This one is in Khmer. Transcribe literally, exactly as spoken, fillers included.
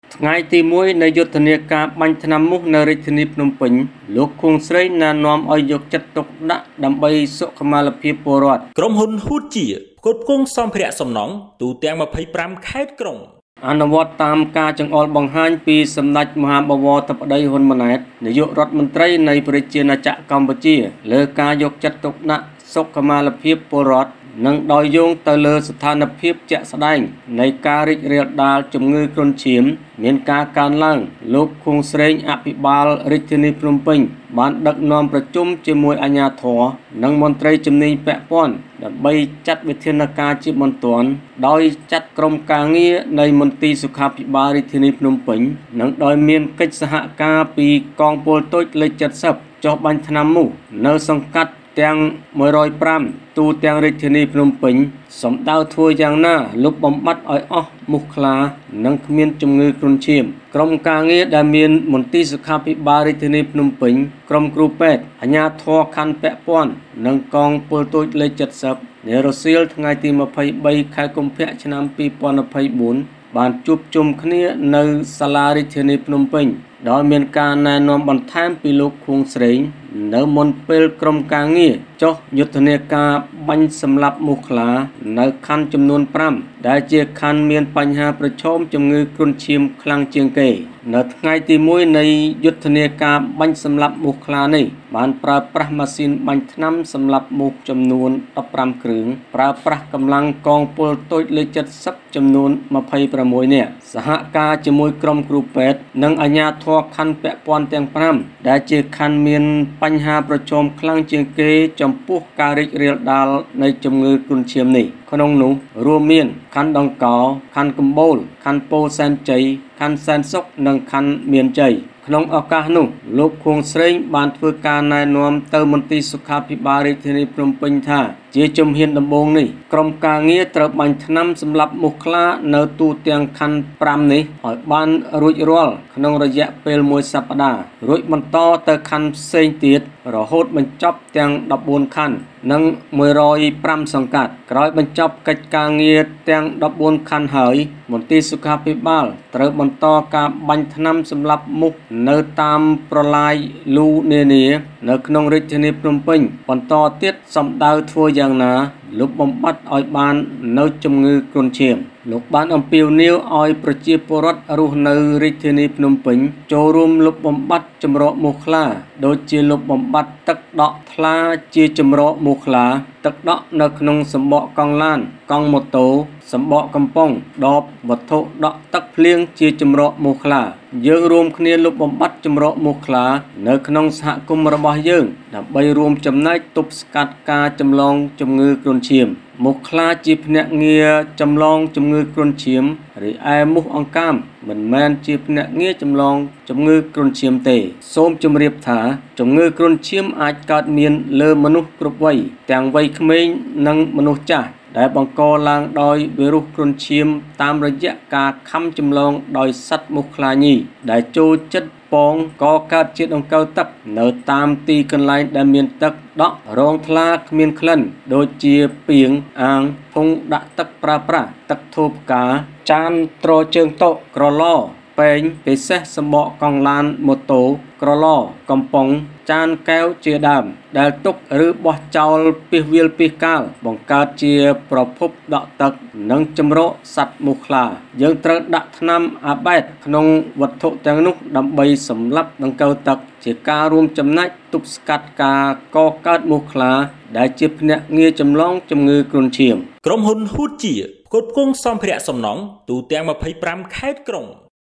ថ្ងៃទីមួយនៃយុទ្ធនាការបាញ់ថ្នាំមូសនៅរាជធានីភ្នំពេញលោកខួងស្រីណែនាំឲ្យយកចិត្តទុកដាក់ដើម្បីសុខុមាលភាពពលរដ្ឋក្រុមហ៊ុនហ៊ូតជាផ្គត់ផ្គង់សម្ភារៈសំណង់ទូទាំងម្ភៃប្រាំខេត្តក្រុងអនុវត្តតាមការចង្អុលបង្ហាញពីសម្ដេចមហាបវរធិបតីហ៊ុនម៉ាណែតនាយករដ្ឋមន្ត្រីនៃប្រជាណាចក្រកម្ពុជាលើការយកចិត្តទុកដាក់សុខុមាលភាពពលរដ្ឋនិងដោយយោងទៅលើស្ថានភាពជាក់ស្ដែងនៃការរីករាលដាលជំងឺគ្រុនឈាមមានការកើនឡើងលោកខួងស្រេងអភិបាលរាជធានីភ្នំពេញបានដឹកនាំប្រជុំជាមួយអាជ្ញាធរនិងមន្ត្រីជំនាញពាក់ព័ន្ធដើម្បីចាត់វិធានការជាបន្ទាន់ដោយចាត់ក្រុមការងារនៃមន្ទីរសុខាភិបាលរាជធានីភ្នំពេញនិងដោយមានកិច្ចសហការពីកងពលតូចលេខเจ็ดสิบចុះបាញ់ថ្នាំមូសនៅសង្កាត់ទាំងមួយរយប្រាំទូទាំងរាជធានីភ្នំពេញសម្ដៅធ្វើយ៉ាងណាលុបបំបាត់ឲ្យអស់មូសខ្លានិងគ្មានជំងឺគ្រុនឈាមក្រុមការងារដែលមានមន្ទីរសុខាភិបាលរាជធានីភ្នំពេញក្រុមគ្រូពេទ្យអាជ្ញាធរខណ្ឌពាក់ព័ន្ធនិងកងពលតូចលេខเจ็ดสิบនារសៀលថ្ងៃទីម្ភៃបីខែកុម្ភៈឆ្នាំពីរពាន់ម្ភៃបួនបានជួបជុំគ្នានៅសាលារាជធានីភ្នំពេញដោយមានការណែនាំបន្ថែមពីលោកខួងស្រេងនៅមុនពេលក្រុមការងារចុះយុទ្ធនាការបាញ់សម្លាប់មូសខ្លានៅខណ្ឌចំនួនប្រាំដែលជាខណ្ឌមានបញ្ហាប្រឈមជំងឺគ្រុនឈាមខ្លាំងជាងគេនៅថ្ងៃទីមួយនៃយុទ្ធនាការបាញ់សម្លាប់មូសខ្លានេះបានប្រើប្រាស់ម៉ាស៊ីនបាញ់ថ្នាំសម្លាប់មូសចំនួនដប់ប្រាំគ្រឿងប្រើប្រាស់កម្លាំងកងពលតូចលេខเจ็ดสิบចំនួនម្ភៃប្រាំមួយនាក់សហការជាមួយក្រុមគ្រូពេទ្យនិងអាជ្ញាធរខណ្ឌពាក់ព័ន្ធទាំងប្រាំដែលជាខណ្ឌមានបញ្ហាប្រឈមខ្លាំងជាងគេចំពោះការរីករាលដាលនៃជំងឺគ្រុនឈាមនេះក្នុងនោះរួមមានខណ្ឌដង្កោខណ្ឌកំបូលខណ្ឌពោធិ៍សែនជ័យខណ្ឌសែនសុខនិងខណ្ឌមានជ័យក្នុងឱកាសនោះលោកខួងស្រេងបានធ្វើការណែនាំទៅមន្ទីរសុខាភិបាលរាជធានីភ្នំពេញថាជាជំហានដំបូងនេះក្រុមការងារត្រូវបាញ់ថ្នាំសម្លាប់មូសខ្លានៅទូទាំងខណ្ឌប្រាំនេះឲ្យបានរួចរាល់ក្នុងរយៈពេលមួយសប្តាហ៍រួចបន្តទៅខណ្ឌផ្សេងទៀតរហូតបញ្ចប់ទាំងដប់បួនខណ្ឌនិងមួយរយប្រាំសង្កាត់ក្រោយបញ្ចប់កិច្ចការងារទាំងដប់បួនខណ្ឌហើយមន្ទីរសុខាភិបាលត្រូវបន្តការបាញ់ថ្នាំសម្លាប់មូសនៅតាមប្រឡាយលូនានានៅក្នុងរាជធានីភ្នំពេញបន្តទៀតសម្ដៅធ្វើយ៉ាងណាលុបបំបាត់ឲ្យបាននៅជំងឺគ្រុនឈាមលោកបានអំពាវនាវឲ្យប្រជាពលរដ្ឋរស់នៅរាជធានីភ្នំពេញចូលរួមលុបបំបាត់ចម្រោកមូសខ្លាដូចជាលុបបំបាត់ទឹកដក់ថ្លាជាចម្រោកមូសខ្លាទឹកដក់នៅក្នុងសម្បកកង់ឡានកង់ម៉ូតូសម្បកកំប៉ុងដបវត្ថុដក់ទឹកភ្លៀងជាចម្រោកមូសខ្លាយើងរួមគ្នាលុបបំបាត់ចម្រោកមូសខ្លានៅក្នុងសហគមន៍របស់យើងដើម្បីរួមចំណែកទប់ស្កាត់ការចម្លងជំងឺគ្រុនឈាមមូសខ្លាជាភ្នាក់ងារចម្លងជំងឺគ្រុនឈាមរីឯមូសអង្កាមមិនមែនជាភ្នាក់ងារចម្លងជំងឺគ្រុនឈាមទេសូមជម្រាបថាជំងឺគ្រុនឈាមអាចកើតមានលើមនុស្សគ្រប់វ័យទាំងវ័យក្មេងនិងមនុស្សចាស់ដែលបង្កឡើងដោយវីរុសគ្រុនឈាមតាមរយៈការខំចម្លងដោយសត្វមូសខ្លាញីដែលចូលចិត្តពងក៏កើតជាដង្កូវទឹកនៅតាមទីកន្លែងដែលមានទឹកដក់រងថ្លាគ្មានក្លិនដូចជាពាងអាងធុងដាក់ទឹកប្រើប្រាស់ទឹកធូបផ្កាចានទ្រជើងតុក្រឡពេងពិសេសសម្បកកង់ឡានម៉ូតូក្រឡកំប៉ុងចានកែវជាដើមដែលទុកឬបោះចោលពីវាលពីកាលបង្កើតជាប្រភពដក់ទឹកនិងចម្រោកសត្វមូសខ្លាយើងត្រូវដាក់ថ្នាំអាប៊ែតក្នុងវត្ថុទាំងនោះដើម្បីសម្លាប់ដង្កូវទឹកជាការរួមចំណែកទប់ស្កាត់ការកកើតមូសខ្លាដែលជាភ្នាក់ងារចម្លងជំងឺគ្រុនឈាមក្រុមហ៊ុនហ៊ូតជាផ្គត់ផ្គង់សម្ភារៈសំណង់ទូទាំងម្ភៃប្រាំខេត្តក្រុង